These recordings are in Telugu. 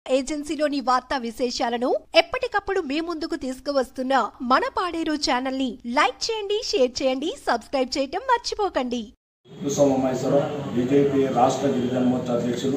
ఏజెన్సీలోని వార్తా విశేషాలను ఎప్పటికప్పుడు మీ ముందుకు తీసుకువస్తున్న మన పాడేరు ఛానల్ ని లైక్ చేయండి, షేర్ చేయండి, సబ్స్క్రైబ్ చేయటం మర్చిపోకండి. బీజేపీ రాష్ట్ర గిరిజన మోర్చా అధ్యక్షులు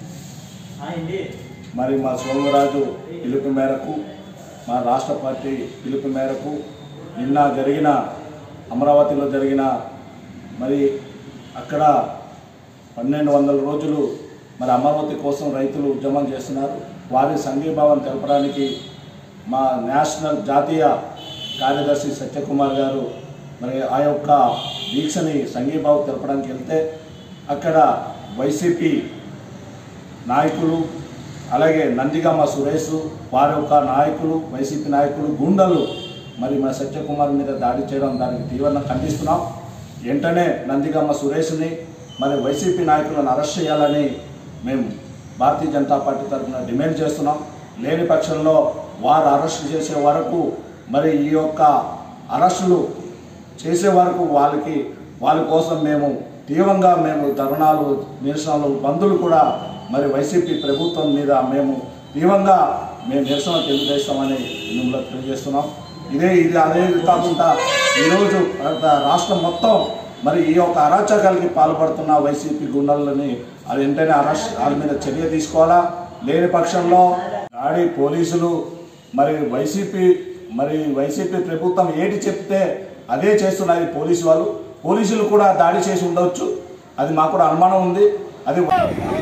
మరి మా సోమరాజు పిలుపు మేరకు, మా రాష్ట్ర పార్టీ పిలుపు మేరకు నిన్న జరిగిన అమరావతిలో జరిగిన మరి అక్కడ 1200 రోజులు మరి అమరావతి కోసం రైతులు ఉద్యమం చేస్తున్నారు. వారి సంఘీభావం తెలపడానికి మా నేషనల్ జాతీయ కార్యదర్శి సత్యకుమార్ గారు మరి ఆ యొక్క దీక్షని సంఘీభావం తెలపడానికి వెళ్తే అక్కడ వైసీపీ నాయకులు, అలాగే నందిగామ సురేష్ వారి యొక్క నాయకులు, వైసీపీ నాయకులు, గుండలు మరి మా సత్యకుమార్ మీద దాడి చేయడం దానికి తీవ్రంగా ఖండిస్తున్నాం. వెంటనే నందిగామ సురేష్ని మరి వైసీపీ నాయకులను అరెస్ట్ చేయాలని మేము భారతీయ జనతా పార్టీ తరఫున డిమాండ్ చేస్తున్నాం. లేని పక్షంలో వారు అరెస్ట్ చేసే వరకు మరి ఈ యొక్క అరెస్టులు చేసే వరకు వాళ్ళ కోసం మేము తీవ్రంగా ధర్నాలు, నిరసనలు, బంధులు కూడా మరి వైసీపీ ప్రభుత్వం మీద మేము తీవ్రంగా నిరసన తెలియజేస్తామని మిమ్మల్ని తెలియజేస్తున్నాం. అదే కాకుండా ఈరోజు రాష్ట్రం మొత్తం మరి ఈ యొక్క అరాచకాలకి పాల్పడుతున్న వైసీపీ గుండాలని అది వెంటనే వాళ్ళ మీద చర్య తీసుకోవాలా. లేని పక్షంలో దాడి పోలీసులు మరి వైసీపీ ప్రభుత్వం ఏటి చెప్తే అదే చేస్తున్నది పోలీసులు కూడా దాడి చేసి ఉండవచ్చు. అది మాకు కూడా అనుమానం ఉంది. అది